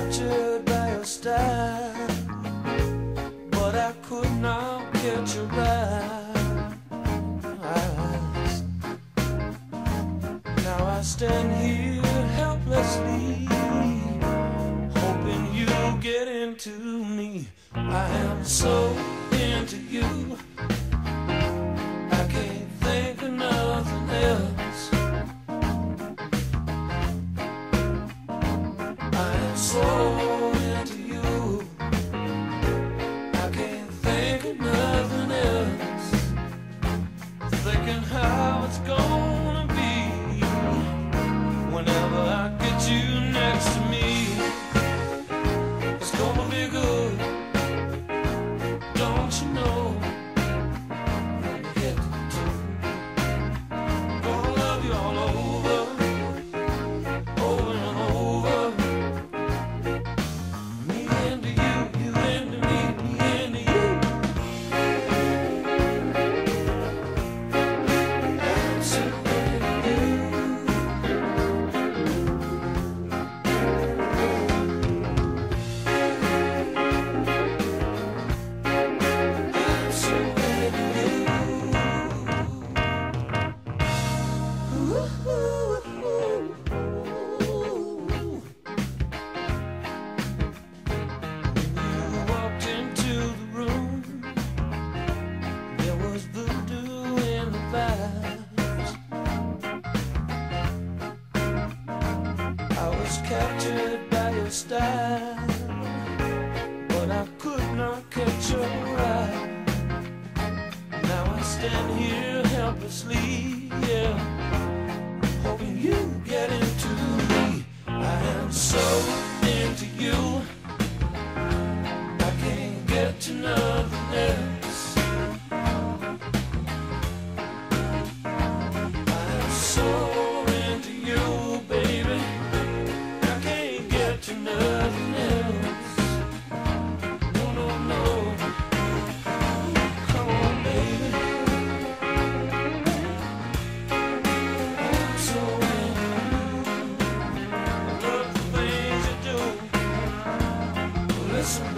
captured by your style, but I could not catch your eyes. Now I stand here helplessly, hoping you get into me. I am so into you, I can't think of nothing else. I am so into you, I can't think of nothing else. Thinking how it's gonna be whenever I get you next to me. It's gonna be good, don't you know? When you get to gonna love you all over, over and over. Me into you, you into me, me into you. I'm so into you. I'm so into you. Ooh, ooh, ooh. You walked into the room, there was voodoo in the vibes. I was captured by your style, but I could not catch your eye. Now I stand here helplessly, yeah, hoping you get into me. I am so into you, I can't get to nothing else. I am so into you, baby, I can't get to nothing else. No, no, no. Come on, baby. I'm so into you. I love the things you do. Listen,